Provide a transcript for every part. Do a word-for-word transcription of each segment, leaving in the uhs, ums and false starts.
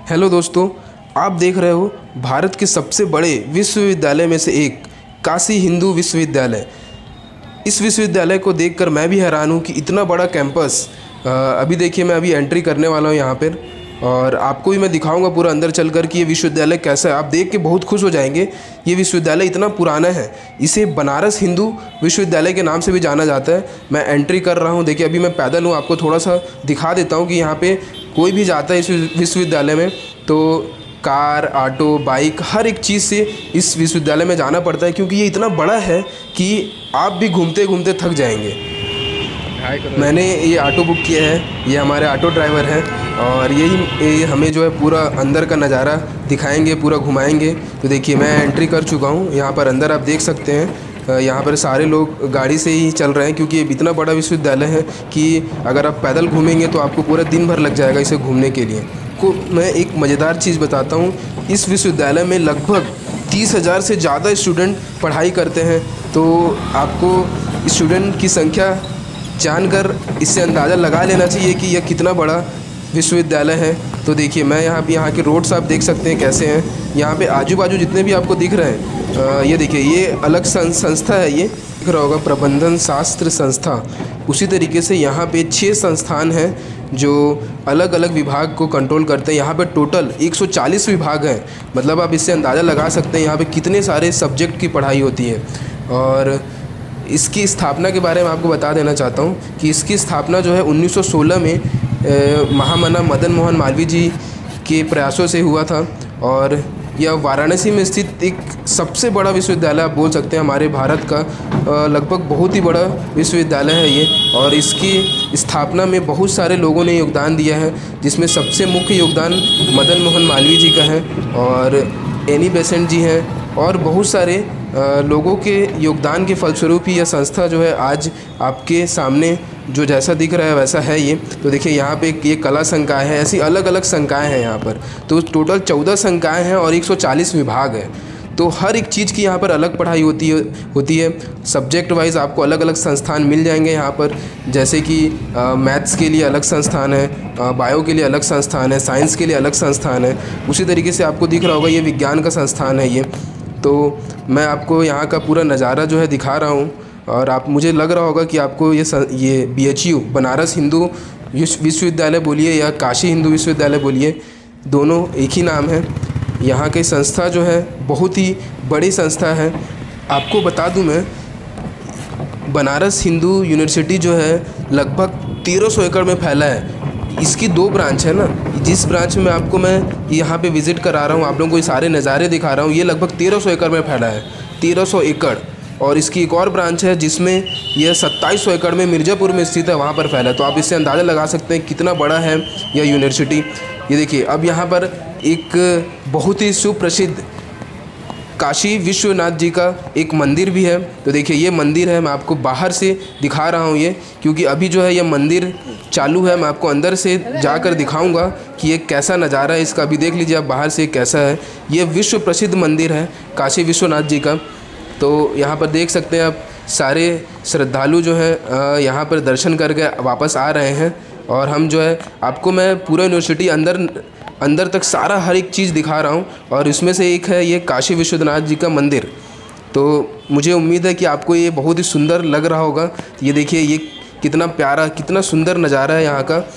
Hello दोस्तों, आप देख रहे हो भारत के सबसे बड़े विश्वविद्यालय में से एक काशी हिंदू विश्वविद्यालय। इस विश्वविद्यालय को देखकर मैं भी हैरान हूँ कि इतना बड़ा कैंपस। अभी देखिए, मैं अभी एंट्री करने वाला हूँ यहाँ पर और आपको भी मैं दिखाऊंगा पूरा अंदर चलकर कि ये विश्वविद्यालय कैसा है। आप देख के बहुत खुश हो जाएंगे। ये विश्वविद्यालय इतना पुराना है, इसे बनारस हिंदू विश्वविद्यालय के नाम से भी जाना जाता है। मैं एंट्री कर रहा हूँ। देखिए, अभी मैं पैदल हूँ, आपको थोड़ा सा दिखा देता हूँ कि यहाँ पे कोई भी जाता है इस विश्वविद्यालय में तो कार, ऑटो, बाइक, हर एक चीज़ से इस विश्वविद्यालय में जाना पड़ता है, क्योंकि ये इतना बड़ा है कि आप भी घूमते घूमते थक जाएंगे। मैंने ये ऑटो बुक किया है, ये हमारे ऑटो ड्राइवर हैं और यही ये हमें जो है पूरा अंदर का नज़ारा दिखाएंगे, पूरा घुमाएंगे। तो देखिए, मैं एंट्री कर चुका हूँ। यहाँ पर अंदर आप देख सकते हैं, यहाँ पर सारे लोग गाड़ी से ही चल रहे हैं, क्योंकि ये इतना बड़ा विश्वविद्यालय है कि अगर आप पैदल घूमेंगे तो आपको पूरा दिन भर लग जाएगा इसे घूमने के लिए। को मैं एक मज़ेदार चीज़ बताता हूँ। इस विश्वविद्यालय में लगभग तीस हज़ार से ज़्यादा स्टूडेंट पढ़ाई करते हैं। तो आपको स्टूडेंट की संख्या जानकर इससे अंदाज़ा लगा लेना चाहिए कि यह कितना बड़ा विश्वविद्यालय है। तो देखिए, मैं यहाँ पे यहाँ के रोड्स आप देख सकते हैं कैसे हैं। यहाँ पे आजू बाजू जितने भी आपको दिख रहे हैं, ये देखिए, ये अलग संस्था है। ये दिख रहा होगा, प्रबंधन शास्त्र संस्था। उसी तरीके से यहाँ पे छः संस्थान हैं जो अलग अलग विभाग को कंट्रोल करते हैं। यहाँ पे टोटल एक सौ चालीस विभाग हैं। मतलब आप इससे अंदाज़ा लगा सकते हैं यहाँ पे कितने सारे सब्जेक्ट की पढ़ाई होती है। और इसकी स्थापना के बारे में आपको बता देना चाहता हूँ कि इसकी स्थापना जो है उन्नीस सौ सोलह में महामना मदन मोहन मालवीय जी के प्रयासों से हुआ था। और यह वाराणसी में स्थित एक सबसे बड़ा विश्वविद्यालय आप बोल सकते हैं हमारे भारत का। लगभग बहुत ही बड़ा विश्वविद्यालय है ये, और इसकी स्थापना में बहुत सारे लोगों ने योगदान दिया है, जिसमें सबसे मुख्य योगदान मदन मोहन मालवीय जी का है और एनी बेसेंट जी हैं, और बहुत सारे लोगों के योगदान के फलस्वरूप ही यह संस्था जो है आज आपके सामने जो जैसा दिख रहा है वैसा है ये। तो देखिए, यहाँ पे ये कला संकाय है, ऐसी अलग अलग संकाय हैं यहाँ पर। तो टोटल चौदह संकाय हैं और एक सौ चालीस विभाग हैं। तो हर एक चीज़ की यहाँ पर अलग पढ़ाई होती है होती है सब्जेक्ट वाइज आपको अलग अलग संस्थान मिल जाएंगे यहाँ पर। जैसे कि मैथ्स के लिए अलग संस्थान है, बायो के लिए अलग संस्थान है, साइंस के लिए अलग संस्थान है। उसी तरीके से आपको दिख रहा होगा ये विज्ञान का संस्थान है ये। तो मैं आपको यहाँ का पूरा नज़ारा जो है दिखा रहा हूँ, और आप मुझे लग रहा होगा कि आपको ये ये B H U Banaras Hindu Vishwavidyalaya बोलिए या काशी हिंदू विश्वविद्यालय बोलिए, दोनों एक ही नाम है। यहाँ की संस्था जो है बहुत ही बड़ी संस्था है। आपको बता दूँ मैं, बनारस हिंदू यूनिवर्सिटी जो है लगभग तेरह सौ एकड़ में फैला है। इसकी दो ब्रांच है ना, जिस ब्रांच में आपको मैं यहाँ पे विज़िट करा रहा हूँ, आप लोगों को ये सारे नज़ारे दिखा रहा हूँ, ये लगभग तेरह सौ एकड़ में फैला है, तेरह सौ एकड़। और इसकी एक और ब्रांच है जिसमें यह सत्ताईस सौ एकड़ में मिर्ज़ापुर में स्थित है, वहाँ पर फैला है। तो आप इससे अंदाज़ा लगा सकते हैं कितना बड़ा है यह यूनिवर्सिटी। ये देखिए, अब यहाँ पर एक बहुत ही सुप्रसिद्ध काशी विश्वनाथ जी का एक मंदिर भी है। तो देखिए, ये मंदिर है, मैं आपको बाहर से दिखा रहा हूँ ये, क्योंकि अभी जो है ये मंदिर चालू है। मैं आपको अंदर से जाकर दिखाऊंगा कि ये कैसा नज़ारा है इसका। अभी देख लीजिए आप बाहर से कैसा है। ये विश्व प्रसिद्ध मंदिर है काशी विश्वनाथ जी का। तो यहाँ पर देख सकते हैं आप, सारे श्रद्धालु जो हैं यहाँ पर दर्शन करके वापस आ रहे हैं। और हम जो है आपको मैं पूरा यूनिवर्सिटी अंदर अंदर तक सारा हर एक चीज़ दिखा रहा हूँ, और इसमें से एक है ये काशी विश्वनाथ जी का मंदिर। तो मुझे उम्मीद है कि आपको ये बहुत ही सुंदर लग रहा होगा। ये देखिए, ये कितना प्यारा, कितना सुंदर नज़ारा है यहाँ का।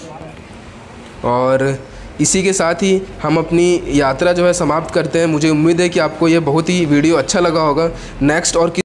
और इसी के साथ ही हम अपनी यात्रा जो है समाप्त करते हैं। मुझे उम्मीद है कि आपको ये बहुत ही वीडियो अच्छा लगा होगा। नेक्स्ट और